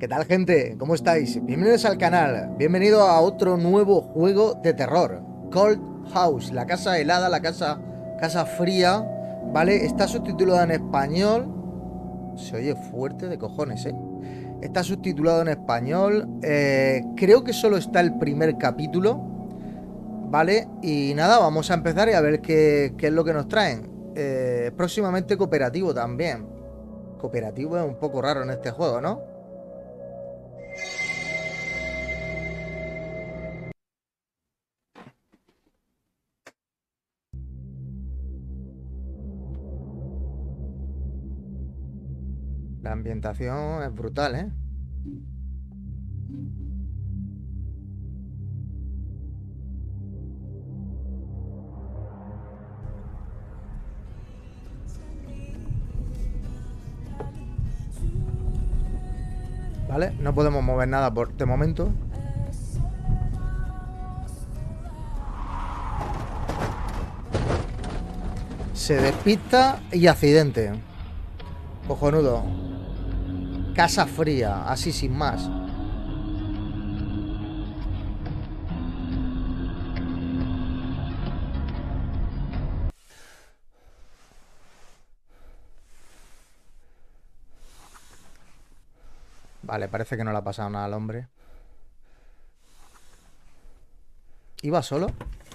¿Qué tal, gente? ¿Cómo estáis? Bienvenidos al canal. Bienvenido a otro nuevo juego de terror. Cold House, la casa helada, casa fría, ¿vale? Está subtitulado en español. Se oye fuerte de cojones, ¿eh? Está subtitulado en español. Creo que solo está el primer capítulo, ¿vale? Y nada, vamos a empezar y a ver qué es lo que nos traen. Próximamente cooperativo también. Cooperativo es un poco raro en este juego, ¿no? La ambientación es brutal, ¿eh? ¿Vale? No podemos mover nada por este momento. Se despista y accidente. Cojonudo. Casa fría, así sin más. Vale, parece que no le ha pasado nada al hombre. ¿Iba solo?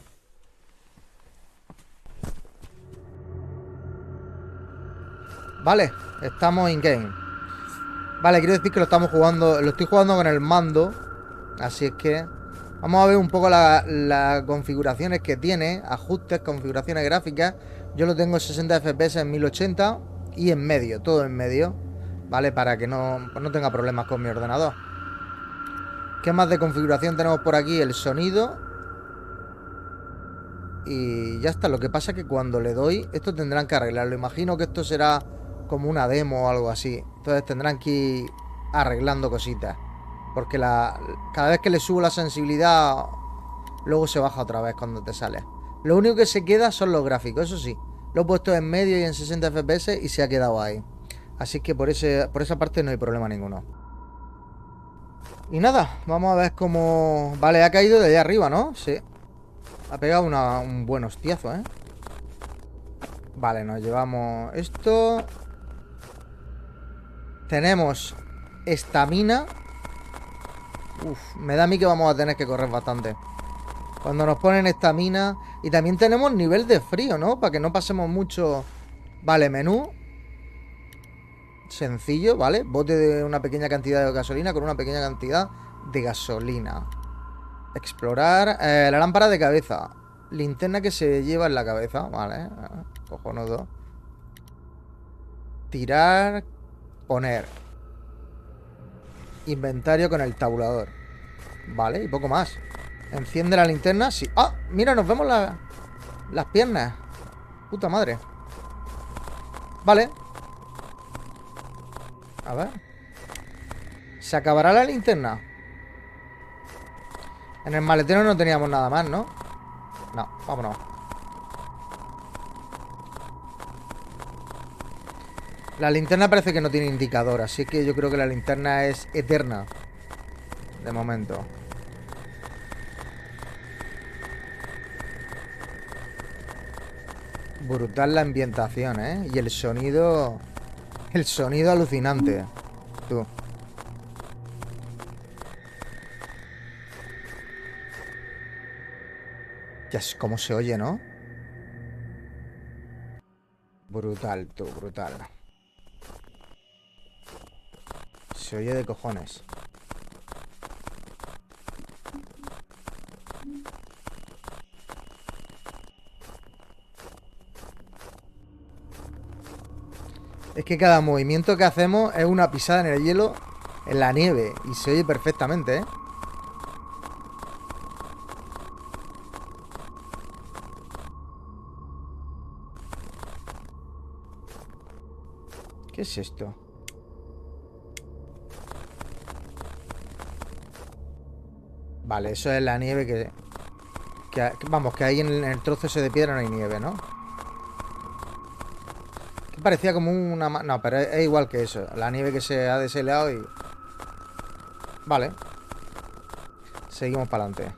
Vale, estamos in game. Vale, quiero decir que lo estamos jugando. Lo estoy jugando con el mando. Así es que vamos a ver un poco las configuraciones que tiene. Ajustes, configuraciones gráficas. Yo lo tengo en 60 FPS en 1080 y en medio, todo en medio. Vale, para que no tenga problemas con mi ordenador. ¿Qué más de configuración tenemos por aquí? El sonido. Y ya está. Lo que pasa es que cuando le doy, esto tendrán que arreglarlo. Imagino que esto será como una demo o algo así. Entonces tendrán que ir arreglando cositas. Porque cada vez que le subo la sensibilidad, luego se baja otra vez cuando te sale. Lo único que se queda son los gráficos, eso sí. Lo he puesto en medio y en 60 FPS y se ha quedado ahí. Así que por esa parte no hay problema ninguno. Y nada, vamos a ver cómo... Vale, ha caído de allá arriba, ¿no? Sí. Ha pegado un buen hostiazo, ¿eh? Vale, nos llevamos esto. Tenemos estamina. Uf, me da a mí que vamos a tener que correr bastante cuando nos ponen estamina. Y también tenemos nivel de frío, ¿no? Para que no pasemos mucho. Vale, menú sencillo, ¿vale? Bote de una pequeña cantidad de gasolina con una pequeña cantidad de gasolina. Explorar. La lámpara de cabeza. Linterna que se lleva en la cabeza. Vale. Cojonudo. Tirar. Poner. Inventario con el tabulador. Vale, y poco más. Enciende la linterna. Sí. ¡Ah! Mira, nos vemos las piernas. Puta madre. Vale. A ver. ¿Se acabará la linterna? En el maletero no teníamos nada más, ¿no? No, vámonos. La linterna parece que no tiene indicador, así que yo creo que la linterna es eterna. De momento. Brutal la ambientación, ¿eh? Y el sonido... El sonido alucinante. Tú. Ya es como se oye, ¿no? Brutal, tú, brutal. Se oye de cojones. Es que cada movimiento que hacemos es una pisada en el hielo, en la nieve. Y se oye perfectamente, ¿eh? ¿Qué es esto? Vale, eso es la nieve vamos, que ahí en el trozo ese de piedra no hay nieve, ¿no? Que parecía como una... No, pero es igual que eso. La nieve que se ha deshelado y... Vale. Seguimos para adelante.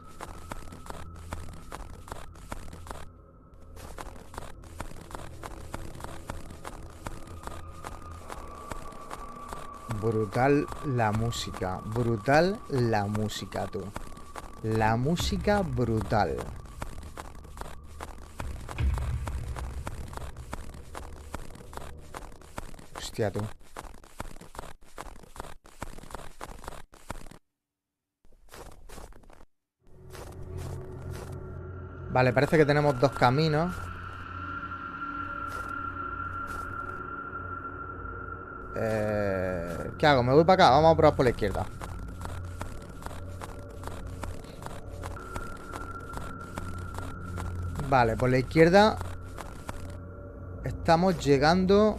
Brutal la música. Brutal la música, tú. La música brutal. Hostia, tú. Vale, parece que tenemos dos caminos. ¿Qué hago? ¿Me voy para acá? Vamos a probar por la izquierda. Vale, por la izquierda estamos llegando...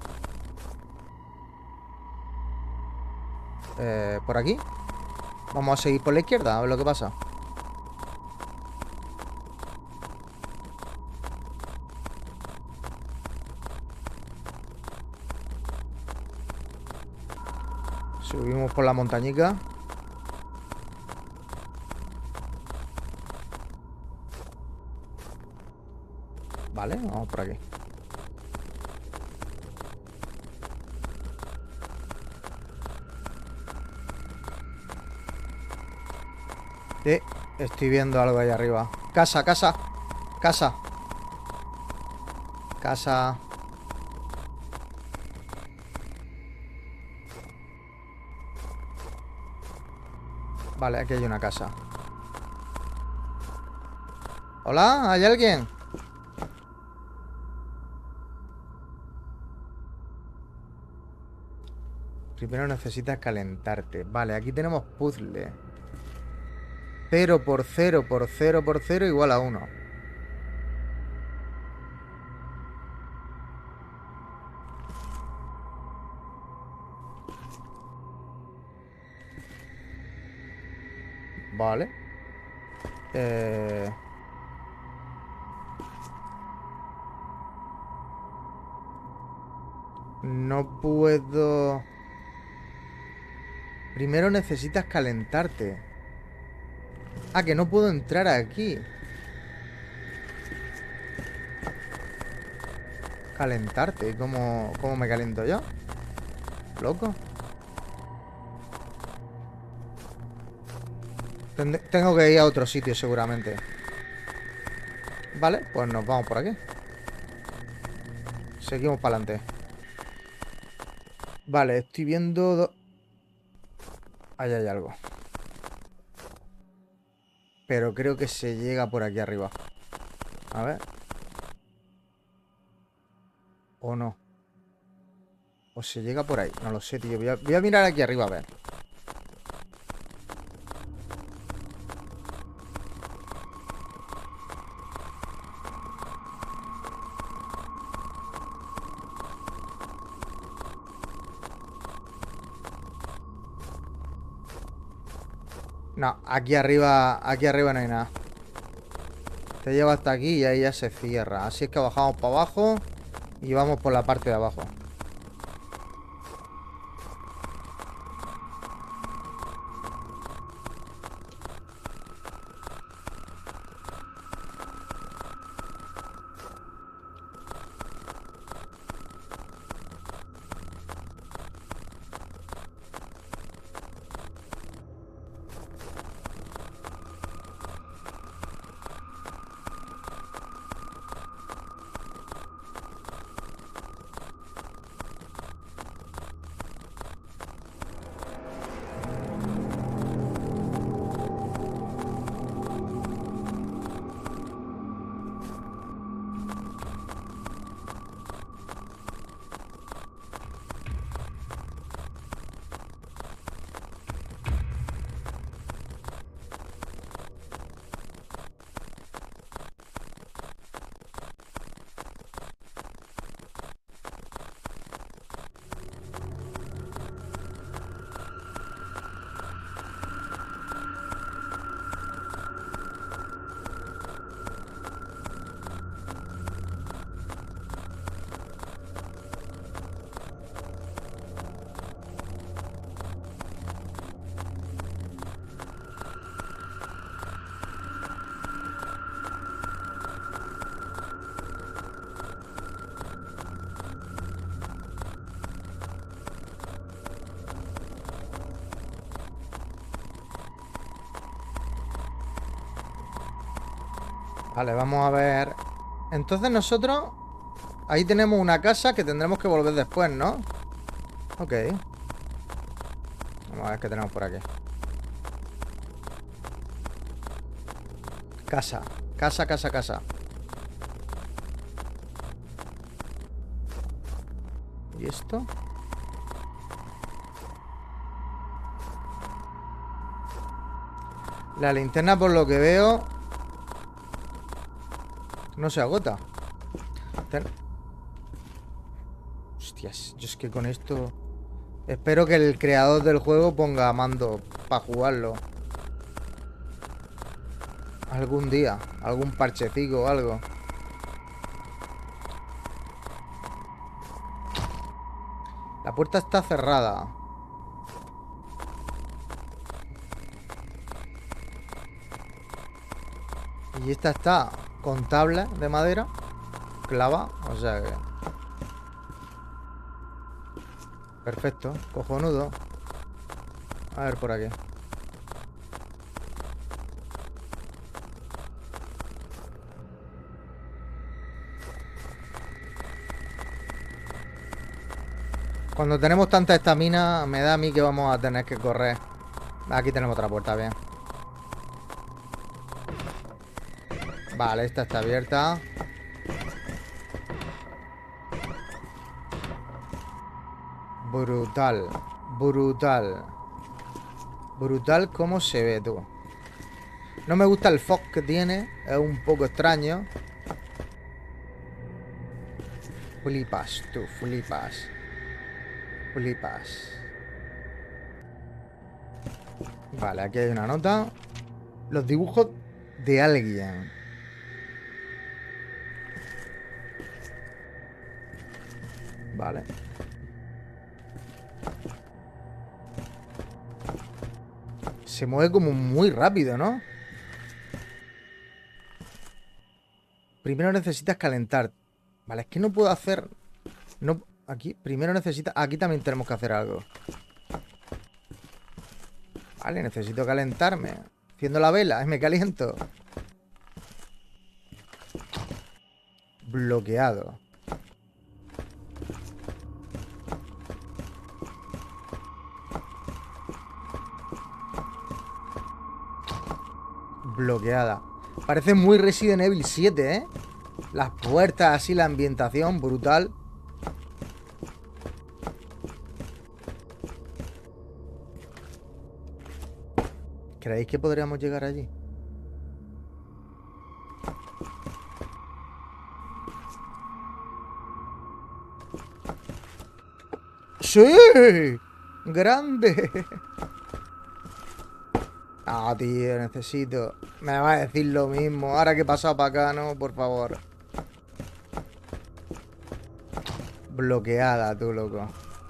¿por aquí? Vamos a seguir por la izquierda, a ver lo que pasa. Subimos por la montañica. Vale, vamos por aquí. Estoy viendo algo ahí arriba. Casa, casa. Casa. Casa. Vale, aquí hay una casa. ¿Hola? ¿Hay alguien? Primero necesitas calentarte. Vale, aquí tenemos puzzle. 0 por 0 por 0 por 0 igual a 1. Vale. No puedo... Primero necesitas calentarte. Ah, que no puedo entrar aquí. Calentarte. ¿Cómo me caliento yo? Loco. Tengo que ir a otro sitio seguramente. Vale, pues nos vamos por aquí. Seguimos para adelante. Vale, estoy viendo... Ahí hay algo. Pero creo que se llega por aquí arriba. A ver. ¿O no? ¿O se llega por ahí? No lo sé, tío. Voy a mirar aquí arriba a ver. No, aquí arriba no hay nada. Te lleva hasta aquí y ahí ya se cierra. Así es que bajamos para abajo y vamos por la parte de abajo. Vale, vamos a ver. Entonces nosotros... Ahí tenemos una casa que tendremos que volver después, ¿no? Ok. Vamos a ver qué tenemos por aquí. Casa. Casa, casa, casa. ¿Y esto? La linterna, por lo que veo, no se agota. Hostias, yo es que con esto... Espero que el creador del juego ponga mando para jugarlo. Algún día. Algún parchecito o algo. La puerta está cerrada. Y esta está con tabla de madera clava, o sea que... Perfecto, cojonudo. A ver por aquí. Cuando tenemos tanta estamina, me da a mí que vamos a tener que correr. Aquí tenemos otra puerta, bien. Vale, esta está abierta. Brutal. Brutal. Brutal cómo se ve, tú. No me gusta el fog que tiene. Es un poco extraño. Flipas, tú, flipas. Flipas. Vale, aquí hay una nota. Los dibujos de alguien. Vale. Se mueve como muy rápido, ¿no? Primero necesitas calentar. Vale, es que no puedo hacer... No, aquí, primero necesita... Aquí también tenemos que hacer algo. Vale, necesito calentarme. Haciendo la vela, me caliento. Bloqueado. Bloqueada. Parece muy Resident Evil 7, ¿eh? Las puertas así, la ambientación, brutal. ¿Creéis que podríamos llegar allí? ¡Sí! ¡Grande! Ah, tío, necesito... Me va a decir lo mismo. Ahora que he pasado para acá, ¿no? Por favor. Bloqueada, tú, loco.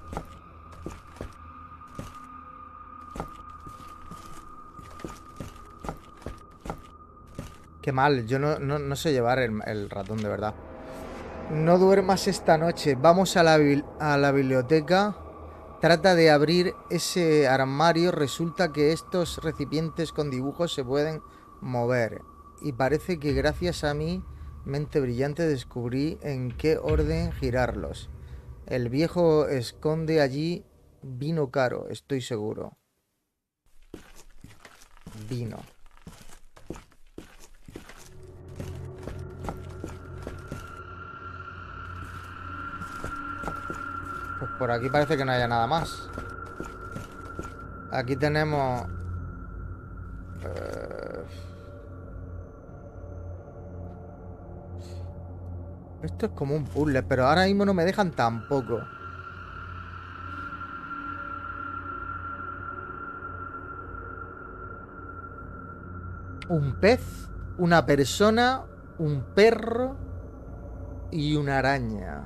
Qué mal. Yo no sé llevar el ratón, de verdad. No duermas esta noche. Vamos a la biblioteca. Trata de abrir ese armario. Resulta que estos recipientes con dibujos se pueden mover. Y parece que gracias a mi mente brillante descubrí en qué orden girarlos. El viejo esconde allí vino caro, estoy seguro. Vino. Pues por aquí parece que no haya nada más. Aquí tenemos... Esto es como un puzzle, pero ahora mismo no me dejan tampoco. Un pez, una persona, un perro y una araña.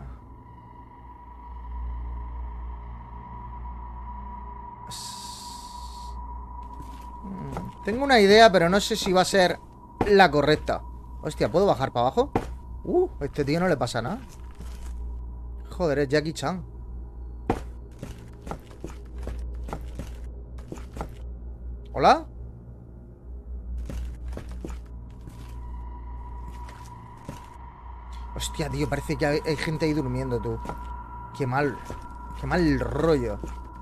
Tengo una idea, pero no sé si va a ser la correcta. Hostia, ¿puedo bajar para abajo? A este tío no le pasa nada. Joder, es Jackie Chan. ¿Hola? Hostia, tío, parece que hay gente ahí durmiendo, tú. Qué mal. Qué mal rollo.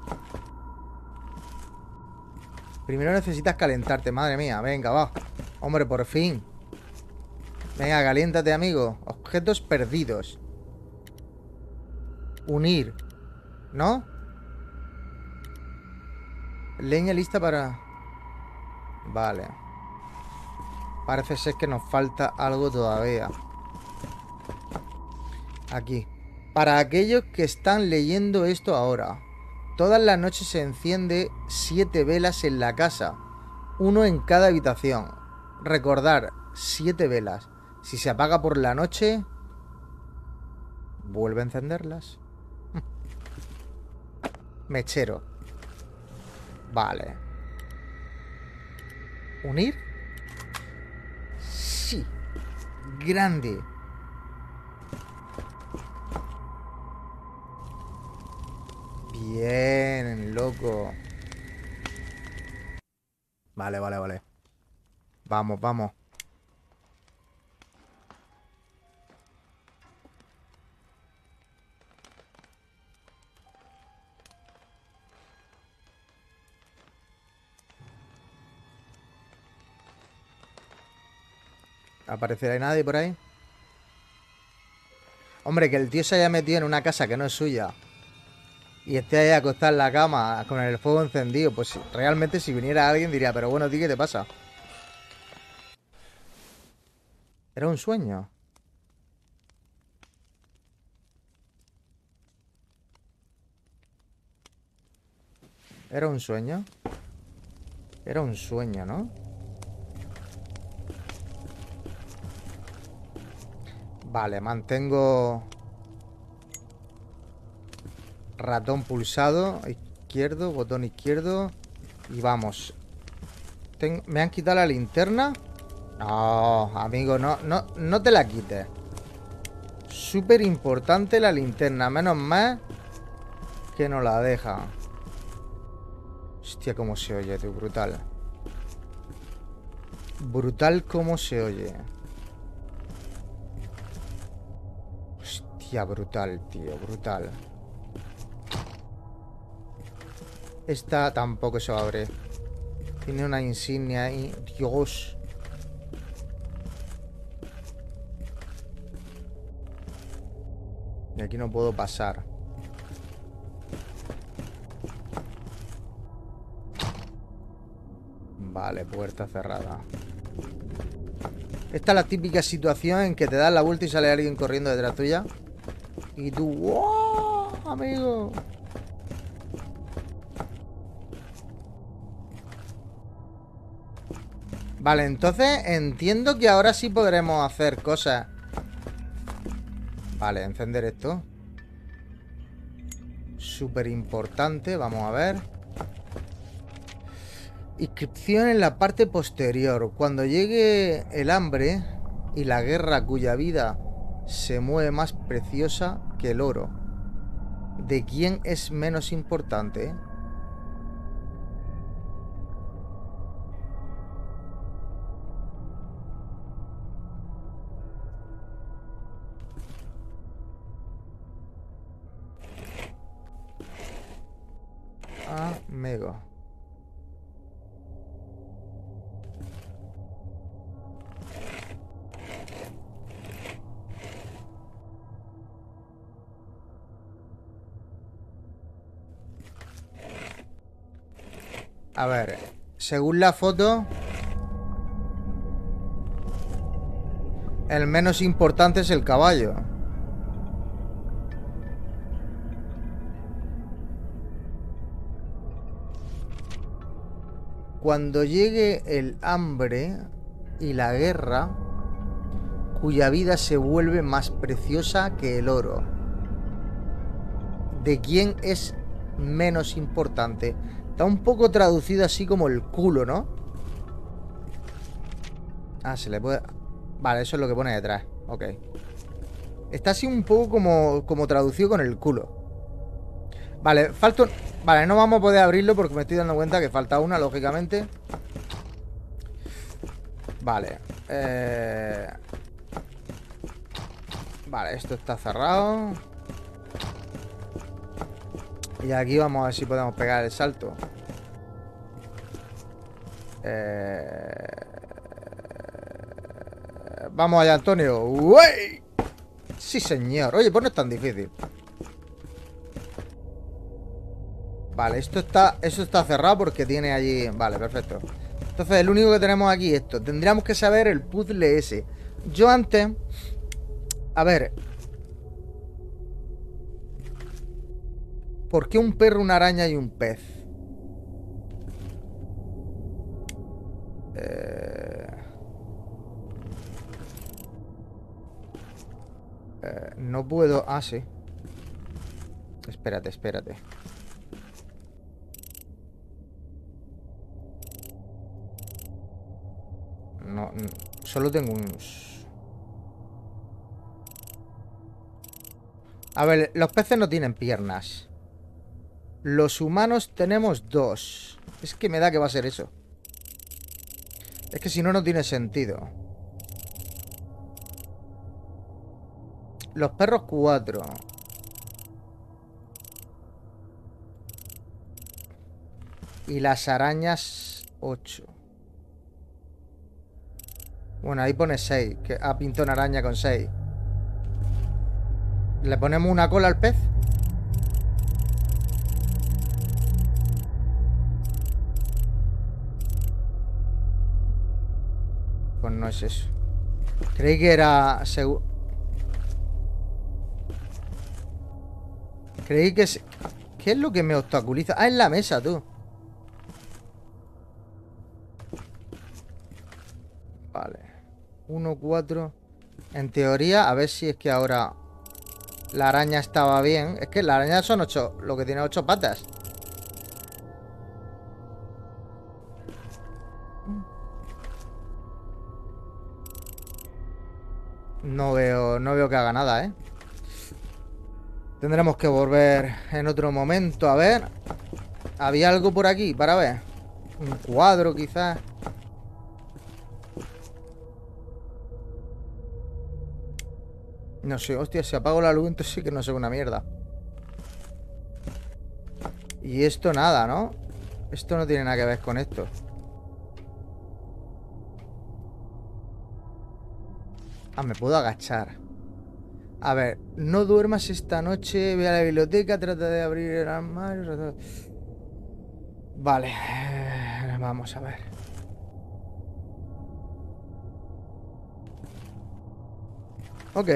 Primero necesitas calentarte, madre mía. Venga, va. Hombre, por fin. Venga, caliéntate, amigo. Objetos perdidos. Unir. ¿No? Leña lista para... Vale. Parece ser que nos falta algo todavía. Aquí. Para aquellos que están leyendo esto ahora. Todas las noches se enciende 7 velas en la casa. Uno en cada habitación. Recordar, 7 velas. Si se apaga por la noche, vuelve a encenderlas. Mechero. Vale. ¿Unir? Sí. Grande. Bien, loco. Vale, vale, vale. Vamos, vamos. ¿Aparecerá nadie por ahí? Hombre, que el tío se haya metido en una casa que no es suya y esté ahí acostado en la cama con el fuego encendido, pues realmente si viniera alguien diría, pero bueno, tío, ¿qué te pasa? ¿Era un sueño? ¿Era un sueño? Era un sueño, ¿no? Vale, mantengo ratón pulsado, izquierdo, botón izquierdo. Y vamos. ¿Me han quitado la linterna? No, amigo, no te la quites. Súper importante la linterna. Menos mal que no la deja. Hostia, cómo se oye, tío. Brutal. Brutal cómo se oye. Hostia, brutal, tío. Brutal. Esta tampoco se abre. Tiene una insignia ahí. Dios. Y aquí no puedo pasar. Vale, puerta cerrada. Esta es la típica situación en que te das la vuelta y sale alguien corriendo detrás tuya. Y tú, ¡wow! Amigo. Vale, entonces entiendo que ahora sí podremos hacer cosas. Vale, encender esto. Súper importante, vamos a ver. Inscripción en la parte posterior. Cuando llegue el hambre y la guerra cuya vida se mueve más preciosa que el oro. ¿De quién es menos importante? Amigo. A ver, según la foto, el menos importante es el caballo. Cuando llegue el hambre y la guerra, cuya vida se vuelve más preciosa que el oro. ¿De quién es menos importante? Está un poco traducido así como el culo, ¿no? Ah, se le puede... Vale, eso es lo que pone detrás. Ok. Está así un poco como traducido con el culo. Vale, falta un... Vale, no vamos a poder abrirlo porque me estoy dando cuenta que falta una, lógicamente. Vale. Vale, esto está cerrado. Y aquí vamos a ver si podemos pegar el salto. Vamos allá, Antonio. ¡Uey! Sí, señor. Oye, pues no es tan difícil. Vale, eso está cerrado porque tiene allí... Vale, perfecto. Entonces, el único que tenemos aquí es esto. Tendríamos que saber el puzzle ese. Yo antes... A ver... ¿Por qué un perro, una araña y un pez? No puedo... Ah, sí. Espérate, espérate. No, solo tengo un... A ver, los peces no tienen piernas. Los humanos tenemos dos. Es que me da que va a ser eso. Es que si no, no tiene sentido. Los perros, cuatro. Y las arañas, 8. Bueno, ahí pone 6. Que ha pintado una araña con 6. ¿Le ponemos una cola al pez? Pues no es eso. Creí que era... Creí que... ¿Qué es lo que me obstaculiza? Ah, es la mesa, tú. Vale. 1, 4. En teoría, a ver si es que ahora la araña estaba bien. Es que la araña son 8. Lo que tiene 8 patas. No veo que haga nada, ¿eh? Tendremos que volver en otro momento. A ver. ¿Había algo por aquí para ver? Un cuadro, quizás. No sé, hostia, si apago la luz, entonces sí que no sé una mierda. Y esto nada, ¿no? Esto no tiene nada que ver con esto. Ah, me puedo agachar. A ver, no duermas esta noche. Ve a la biblioteca, trata de abrir el armario. Vale, vamos a ver. Ok.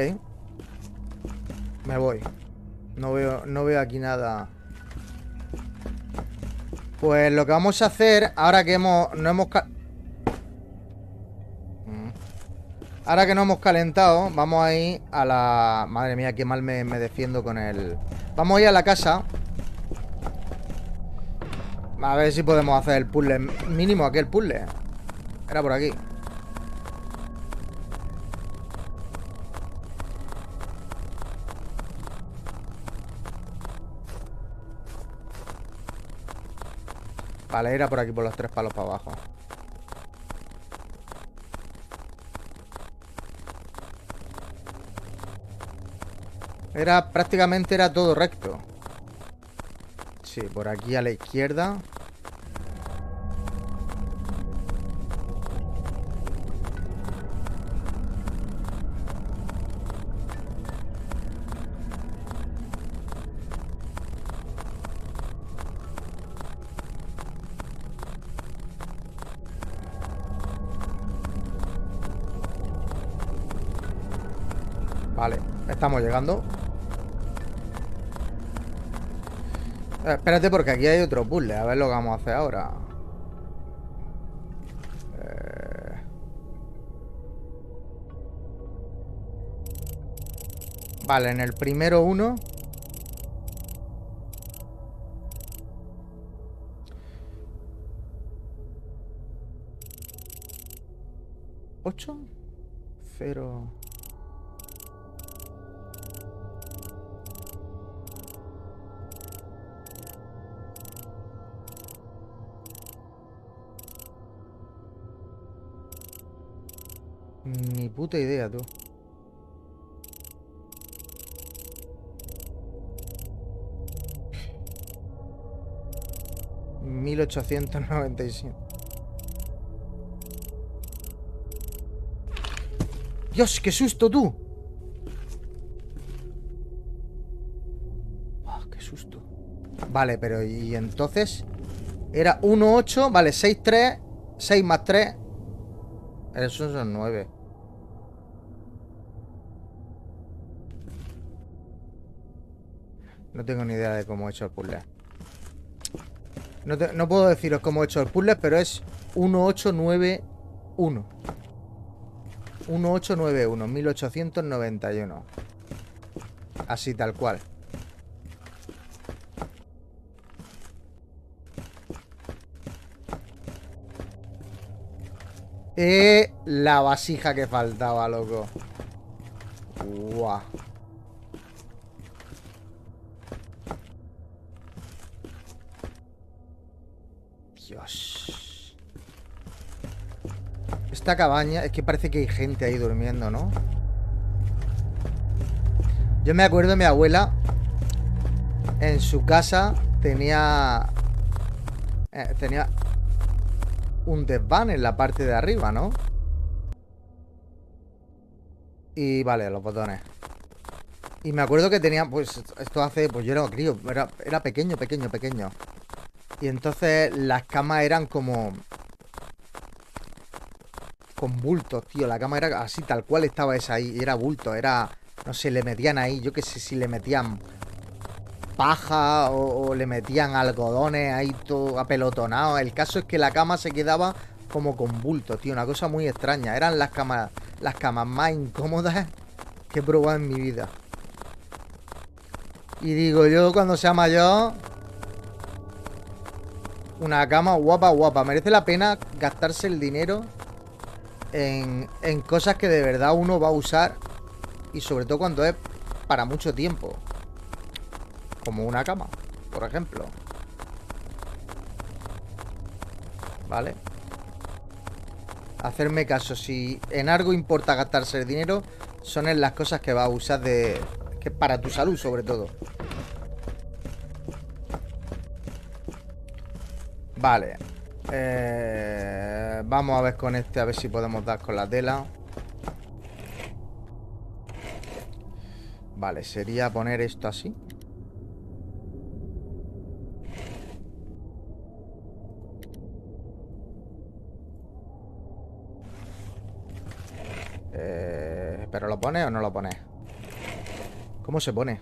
Me voy. No veo aquí nada. Pues lo que vamos a hacer, ahora que no hemos... Ahora que no hemos calentado, vamos a ir a la... Madre mía, qué mal me defiendo con el... Vamos a ir a la casa. A ver si podemos hacer el puzzle. Mínimo aquel puzzle. Era por aquí. Vale, era por aquí, por los 3 palos para abajo. Prácticamente era todo recto. Sí, por aquí a la izquierda. Vale, estamos llegando. Espérate porque aquí hay otro puzzle. A ver lo que vamos a hacer ahora. Vale, en el primero uno. ¿8? 0. Ni puta idea, tú. 1897. Dios, qué susto, tú. Oh, qué susto. Vale, pero y entonces era 1,8. Vale, 6,3. 6 más 3. Eso son 9. No tengo ni idea de cómo he hecho el puzzle. No puedo deciros cómo he hecho el puzzle, pero es 1891. 1891, 1891. Así tal cual. La vasija que faltaba, loco. Guau. Dios. Esta cabaña, es que parece que hay gente ahí durmiendo, ¿no? Yo me acuerdo de mi abuela. En su casa tenía un desván en la parte de arriba, ¿no? Y vale, los botones. Y me acuerdo que tenía, pues, esto hace, pues yo era crío, era pequeño. Y entonces las camas eran como con bultos, tío. La cama era así, tal cual estaba esa ahí. Y era bulto, era, no sé, le metían ahí, yo qué sé si le metían paja o le metían algodones ahí todo apelotonado. El caso es que la cama se quedaba como con bulto, tío. Una cosa muy extraña. Eran las camas más incómodas que he probado en mi vida. Y digo, yo cuando sea mayor, una cama guapa. Merece la pena gastarse el dinero en cosas que de verdad uno va a usar. Y sobre todo cuando es para mucho tiempo. Como una cama, por ejemplo. ¿Vale? Hacerme caso. Si en algo importa gastarse el dinero, son en las cosas que vas a usar que para tu salud, sobre todo. Vale. Vamos a ver con este, a ver si podemos dar con la tela. Vale, sería poner esto así. ¿Pero lo pone o no lo pone? ¿Cómo se pone?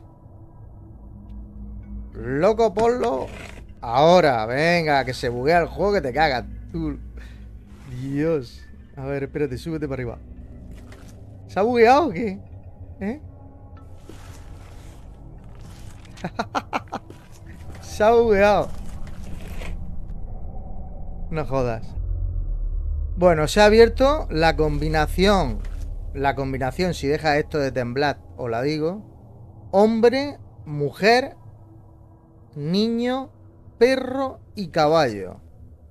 Loco, ponlo ahora. Venga, que se buguea el juego que te cagas. Dios. A ver, espérate, súbete para arriba. ¿Se ha bugueado o qué? ¿Eh? Se ha bugueado. No jodas. Bueno, se ha abierto la combinación. La combinación, si deja esto de temblar, os la digo. Hombre, mujer, niño, perro y caballo.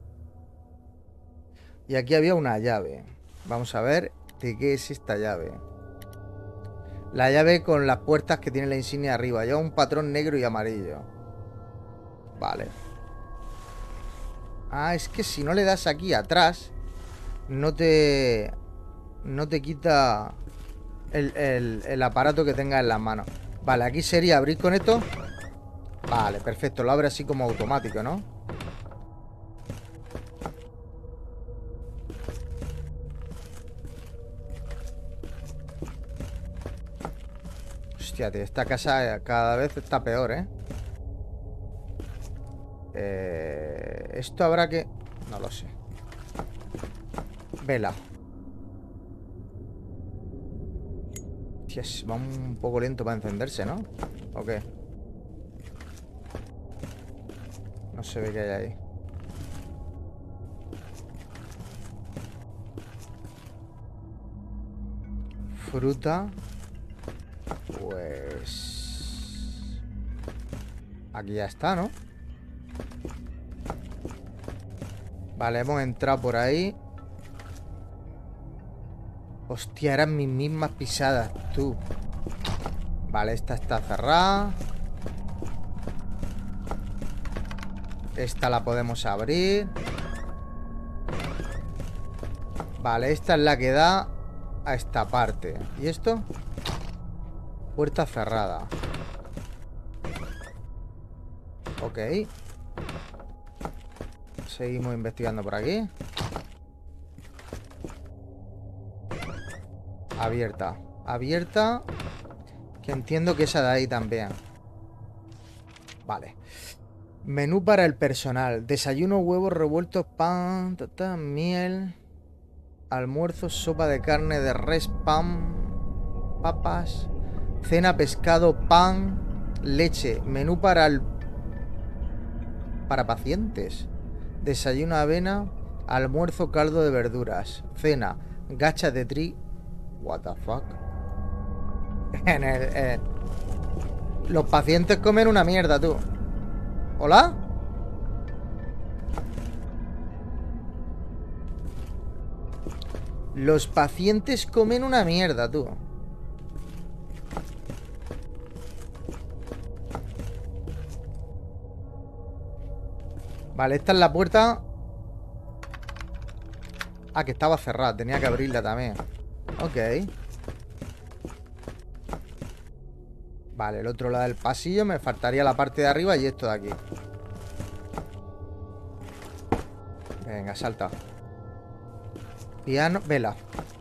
Y aquí había una llave. Vamos a ver de qué es esta llave. La llave con las puertas que tiene la insignia arriba. Lleva un patrón negro y amarillo. Vale. Ah, es que si no le das aquí atrás, no te quita el aparato que tengas en las manos. Vale, aquí sería abrir con esto. Vale, perfecto, lo abre así como automático, ¿no? Hostia, tío, esta casa cada vez está peor, ¿eh? Esto habrá que... No lo sé. Vela. Hostias, va un poco lento para encenderse, ¿no? ¿O qué? No se ve qué hay ahí. Fruta. Pues... Aquí ya está, ¿no? Vale, hemos entrado por ahí. Hostia, eran mis mismas pisadas, tú. Vale, esta está cerrada. Esta la podemos abrir. Vale, esta es la que da a esta parte. ¿Y esto? Puerta cerrada. Ok. Seguimos investigando por aquí. Abierta. Abierta. Que entiendo que esa de ahí también. Vale. Menú para el personal. Desayuno, huevos revueltos, pan, miel. Almuerzo, sopa de carne de res, pan, papas. Cena, pescado, pan, leche. Menú para pacientes. Desayuno, avena. Almuerzo, caldo de verduras. Cena, gacha de trigo. What the fuck. Los pacientes comen una mierda, tú. ¿Hola? Los pacientes comen una mierda, tú. Vale, esta es la puerta. Ah, que estaba cerrada. Tenía que abrirla también. Ok. Vale, el otro lado del pasillo. Me faltaría la parte de arriba y esto de aquí. Venga, salta. Piano, vela.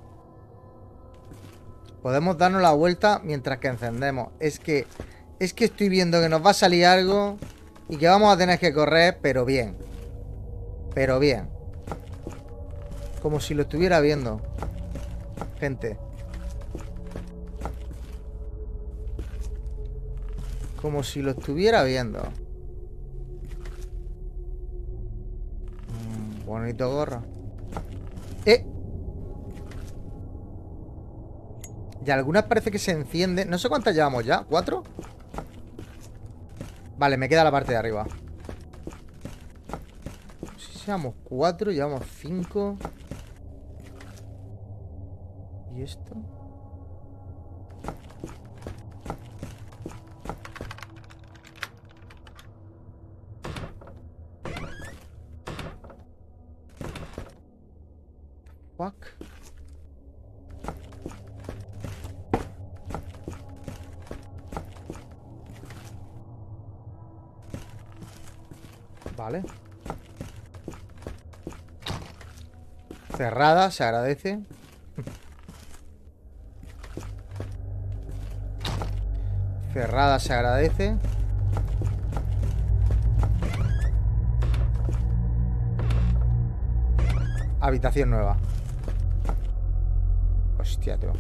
Podemos darnos la vuelta mientras que encendemos. Es que estoy viendo que nos va a salir algo y que vamos a tener que correr, pero bien. Pero bien. Como si lo estuviera viendo. Gente. Como si lo estuviera viendo. Bonito gorro. Y algunas parece que se encienden. No sé cuántas llevamos ya. ¿4? Vale, me queda la parte de arriba. Si llevamos 4, llevamos 5. ¿Y esto? Fuck. Vale. Cerrada, se agradece. Cerrada, se agradece. Habitación nueva. Hostia, tío.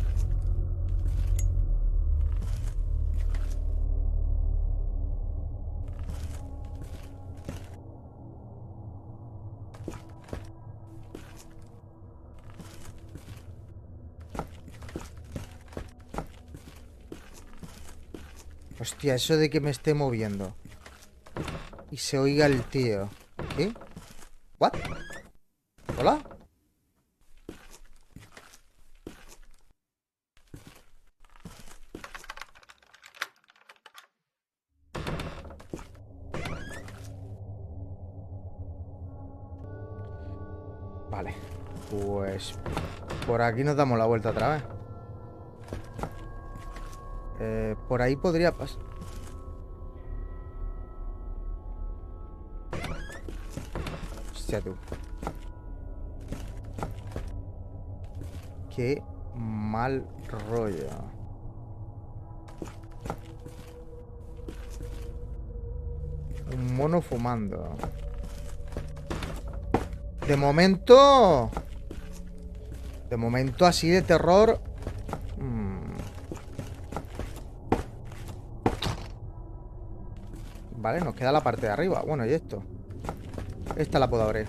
Hostia, eso de que me esté moviendo y se oiga el tío. ¿Qué? ¿What? ¿Hola? Vale. Pues por aquí nos damos la vuelta otra vez. Por ahí podría pasar. Hostia, tú. Qué mal rollo. Un mono fumando. De momento así de terror. Vale, nos queda la parte de arriba. Bueno, ¿y esto? Esta la puedo abrir.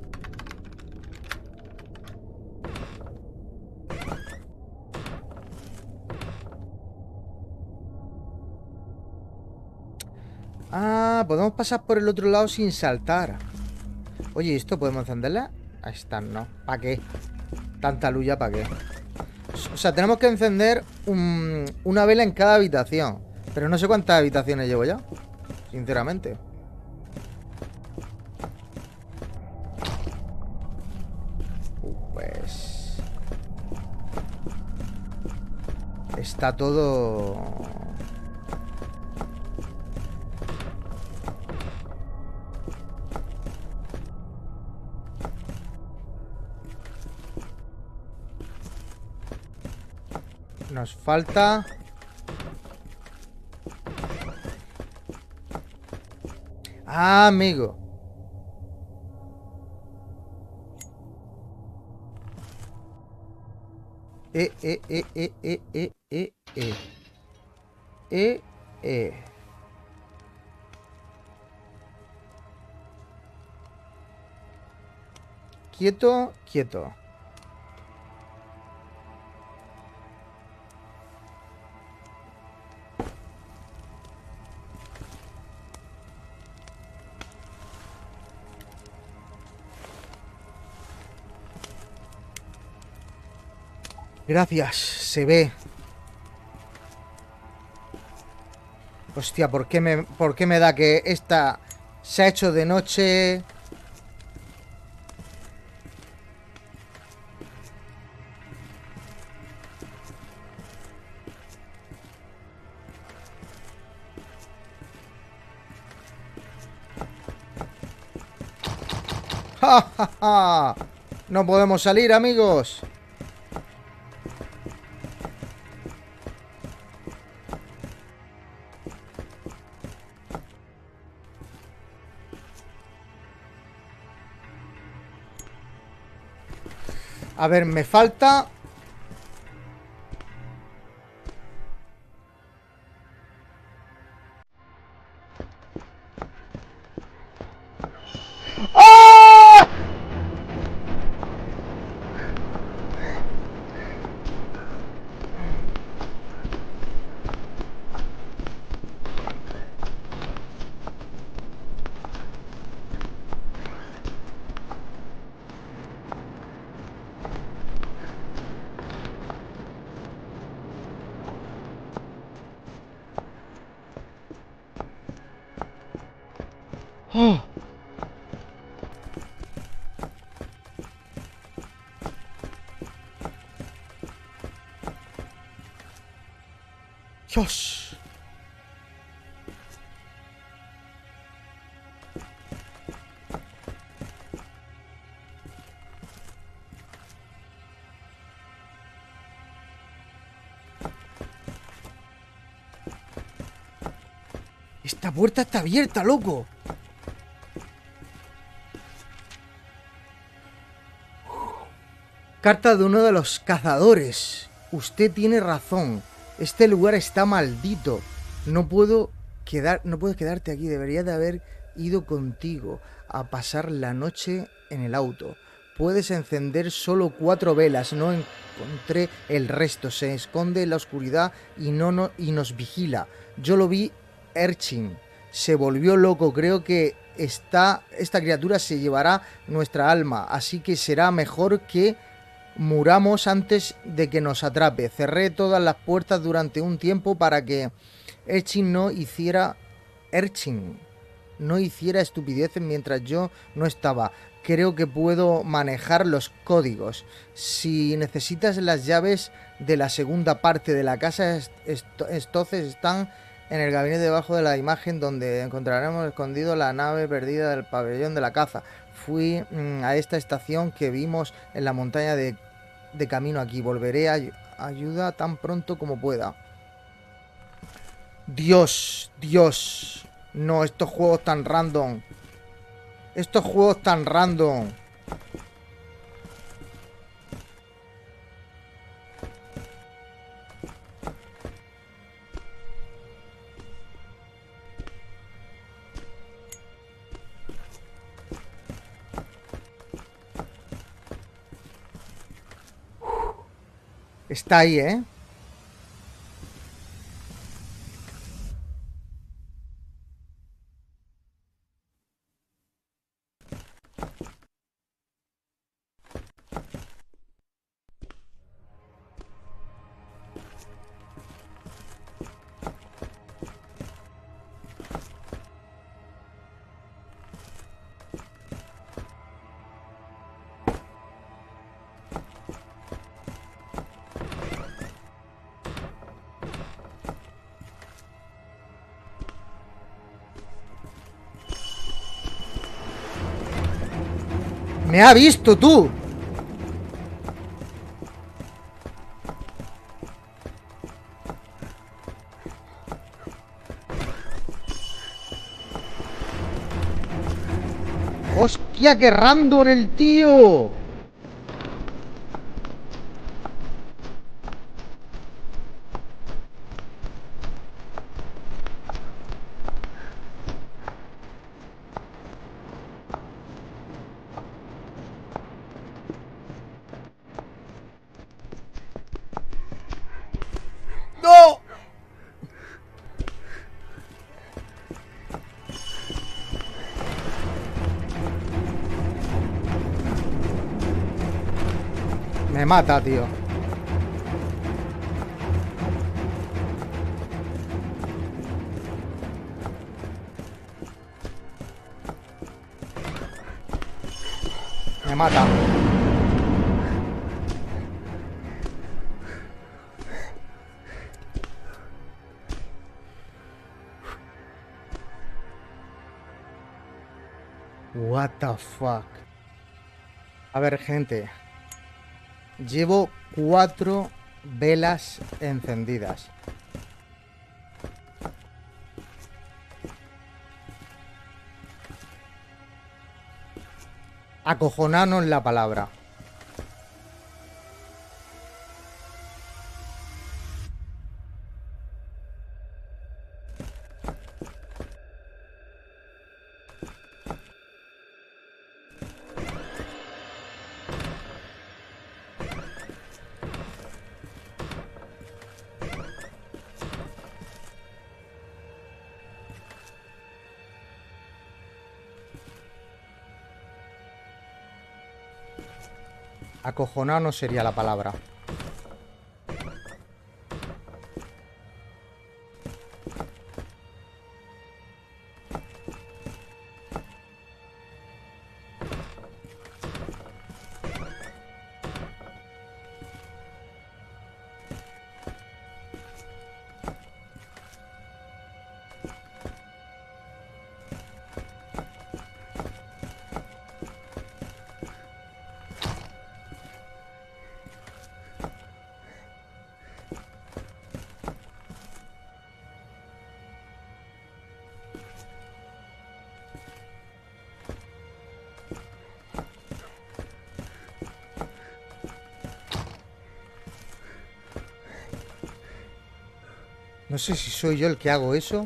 Ah, podemos pasar por el otro lado sin saltar. Oye, ¿esto podemos encenderla? Ahí está, no. ¿Para qué? Tanta luz ya, ¿para qué? O sea, tenemos que encender una vela en cada habitación. Pero no sé cuántas habitaciones llevo ya, sinceramente. está todo... Nos falta... Ah, amigo. Eh, eh, eh, eh, eh, eh, eh, eh. Eh, eh. Quieto, quieto. Gracias, se ve. Hostia, por qué me da que esta se ha hecho de noche? ¡Ja, ja, ja! No podemos salir, amigos. A ver, me falta... ¡Oh! ¡Dios! Esta puerta está abierta, loco. Carta de uno de los cazadores. Usted tiene razón. Este lugar está maldito. No puedes quedarte aquí. Debería de haber ido contigo a pasar la noche en el auto. Puedes encender solo 4 velas. No encontré el resto. Se esconde en la oscuridad y nos vigila. Yo lo vi. Erchin se volvió loco. Creo que esta criatura se llevará nuestra alma. Así que será mejor que muramos antes de que nos atrape. Cerré todas las puertas durante un tiempo para que Erchin no hiciera estupideces mientras yo no estaba. Creo que puedo manejar los códigos. Si necesitas las llaves de la segunda parte de la casa, entonces están en el gabinete debajo de la imagen, donde encontraremos escondido la nave perdida del pabellón de la caza. Fui a esta estación que vimos en la montaña de camino aquí. Volveré a ayuda tan pronto como pueda. Dios, Dios. No, estos juegos tan random. Estos juegos tan random. Está ahí, ¿eh? ¡Me ha visto, tú! ¡Hostia, qué random el tío! ¡No! Me mata, tío. Me mata. What the fuck. A ver, gente. Llevo 4 velas encendidas. Acojonanos la palabra. Acojonado no sería la palabra. No sé si soy yo el que hago eso.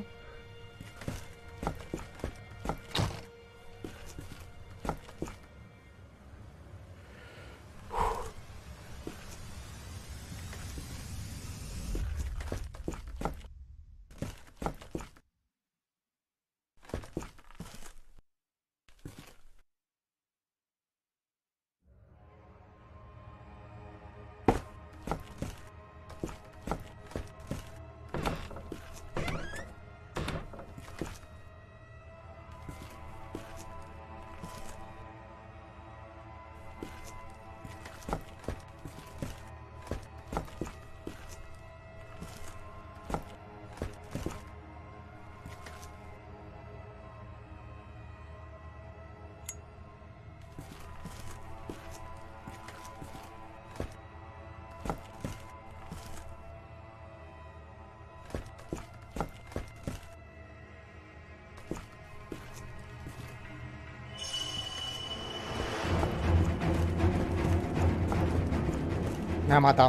Me ha matado.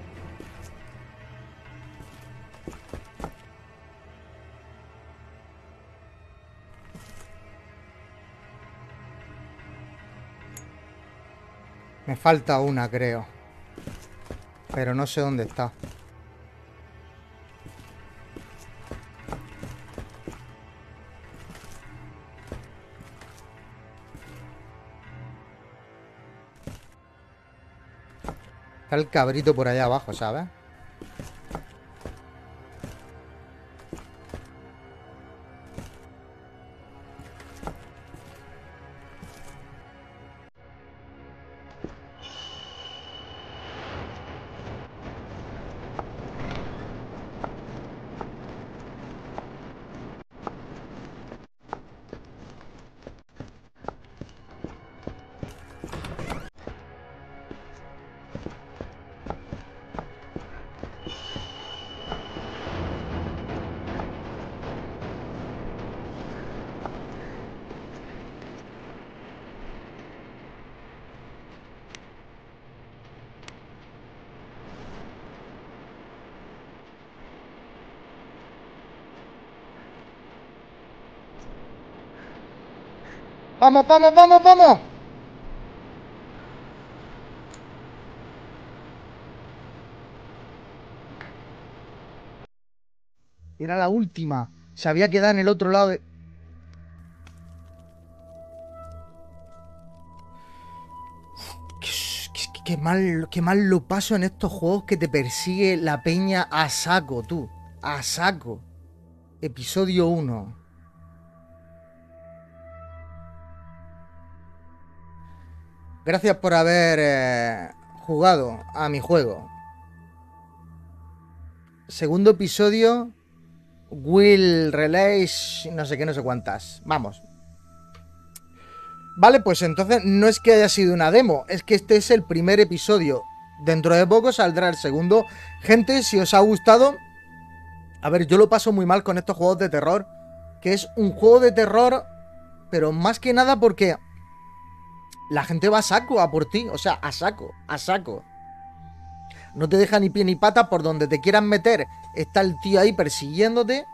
Me falta una, creo. Pero no sé dónde está. Está el cabrito por allá abajo, ¿sabes? ¡Vamos, vamos, vamos, vamos! Era la última. Se había quedado en el otro lado de... Qué mal lo paso en estos juegos que te persigue la peña a saco, tú. A saco. Episodio 1. Gracias por haber jugado a mi juego. Segundo episodio. Will Relays. No sé qué, no sé cuántas. Vamos. Vale, pues entonces no es que haya sido una demo, es que este es el primer episodio. Dentro de poco saldrá el segundo. Gente, si os ha gustado... A ver, yo lo paso muy mal con estos juegos de terror. Que es un juego de terror, pero más que nada porque... la gente va a saco a por ti, o sea, a saco, a saco. No te deja ni pie ni pata por donde te quieran meter. Está el tío ahí persiguiéndote.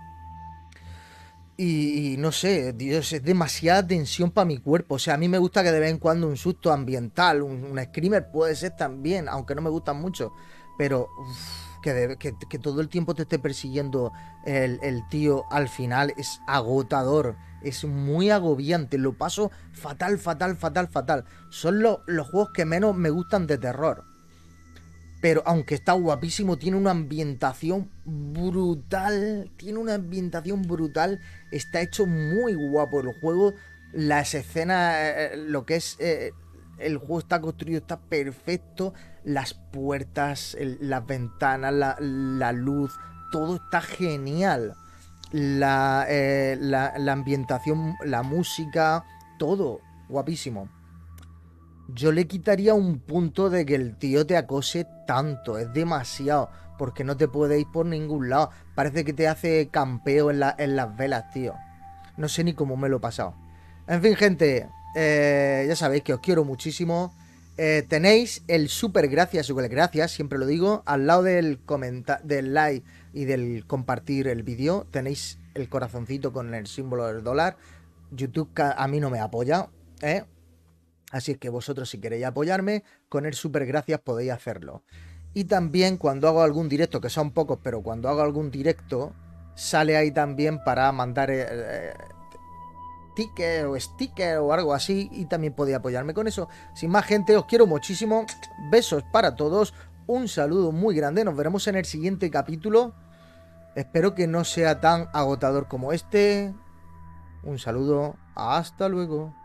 Y no sé, Dios, es demasiada tensión para mi cuerpo. O sea, a mí me gusta que de vez en cuando un susto ambiental, un screamer puede ser también, aunque no me gustan mucho. Pero que todo el tiempo te esté persiguiendo el tío al final es agotador. Es muy agobiante. Lo paso fatal, fatal, fatal, fatal. Son los juegos que menos me gustan de terror. Pero aunque está guapísimo, tiene una ambientación brutal. Tiene una ambientación brutal. Está hecho muy guapo el juego. Las escenas, lo que es... el juego está construido, está perfecto. Las puertas, las ventanas, la luz. Todo está genial. La ambientación, la música. Todo guapísimo. Yo le quitaría un punto de que el tío te acose tanto. Es demasiado. Porque no te puede ir por ningún lado. Parece que te hace campeo en las velas, tío. No sé ni cómo me lo he pasado. En fin, gente. Ya sabéis que os quiero muchísimo. Tenéis el super gracias, siempre lo digo. Al lado del like y del compartir el vídeo, tenéis el corazoncito con el símbolo del dólar. YouTube a mí no me apoya, ¿eh? Así es que vosotros, si queréis apoyarme, con el super gracias podéis hacerlo. Y también cuando hago algún directo, que son pocos, pero cuando hago algún directo, sale ahí también para mandar ticket o sticker o algo así. Y también podéis apoyarme con eso. Sin más, gente, os quiero muchísimo. Besos para todos. Un saludo muy grande. Nos veremos en el siguiente capítulo. Espero que no sea tan agotador como este. Un saludo. Hasta luego.